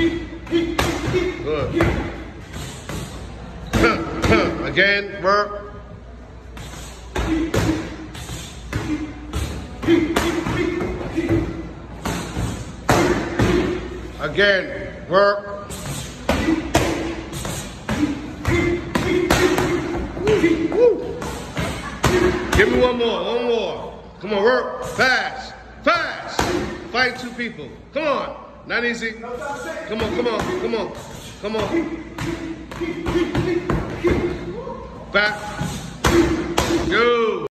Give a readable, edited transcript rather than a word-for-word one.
Good. Again, work. Again, work. Woo. Give me one more. Come on, work. Fast. Fight two people. Come on. Not easy. Come on. Back. Go.